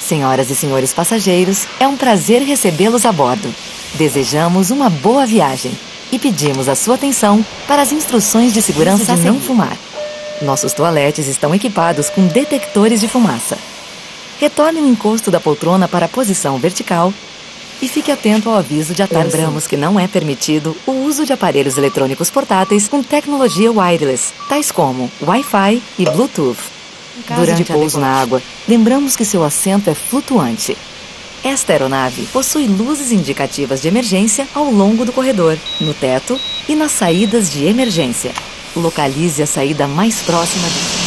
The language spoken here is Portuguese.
Senhoras e senhores passageiros, é um prazer recebê-los a bordo. Desejamos uma boa viagem e pedimos a sua atenção para as instruções de segurança de não fumar. Nossos toaletes estão equipados com detectores de fumaça. Retorne o encosto da poltrona para a posição vertical e fique atento ao aviso de atarso. Lembramos que não é permitido o uso de aparelhos eletrônicos portáteis com tecnologia wireless, tais como Wi-Fi e Bluetooth. Durante o pouso na água, lembramos que seu assento é flutuante. Esta aeronave possui luzes indicativas de emergência ao longo do corredor, no teto e nas saídas de emergência. Localize a saída mais próxima de